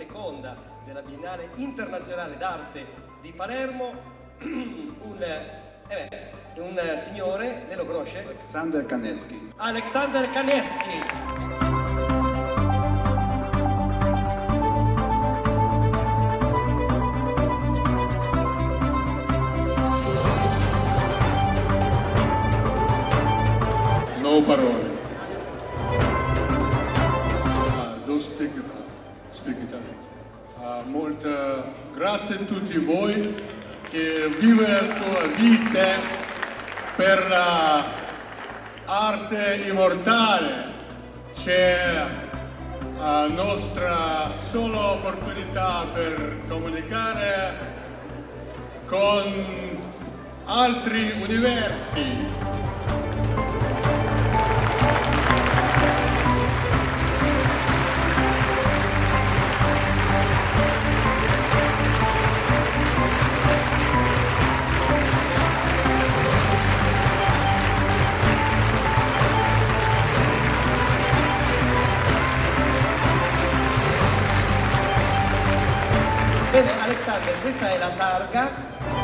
seconda della Biennale Internazionale d'Arte di Palermo, un signore, lei lo conosce? Aleksander Kanevsky. Aleksander Kanevsky. No parole. Don't speak Italian. Molto grazie a tutti voi che vivete per l'arte immortale. C'è la nostra sola opportunità per comunicare con altri universi. Bene, Alexander, questa è la targa